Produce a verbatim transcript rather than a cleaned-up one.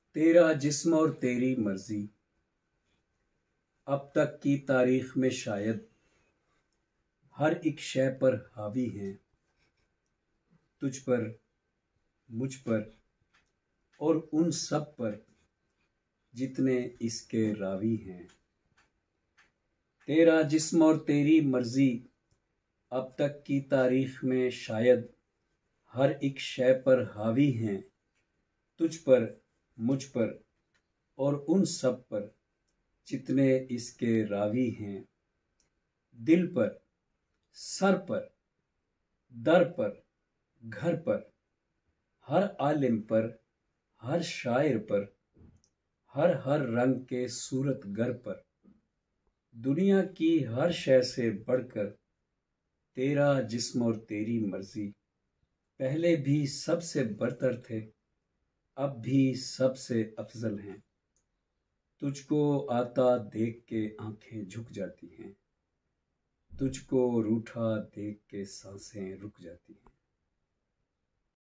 तेरा जिस्म और तेरी मर्जी अब तक की तारीख में शायद हर एक शय पर हावी हैं। तुझ पर, मुझ पर और उन सब पर जितने इसके रावी हैं। तेरा जिस्म और तेरी मर्जी अब तक की तारीख में शायद हर एक शय पर हावी हैं। तुझ पर, मुझ पर और उन सब पर जितने इसके रावी हैं। दिल पर, सर पर, दर पर, घर पर, हर आलिम पर, हर शायर पर, हर हर रंग के सूरत गर पर, दुनिया की हर शय से बढ़कर तेरा जिस्म और तेरी मर्जी पहले भी सबसे बरतर थे, अब भी सबसे अफजल हैं। तुझको आता देख के आंखें झुक जाती हैं, तुझको रूठा देख के सांसें रुक जाती हैं।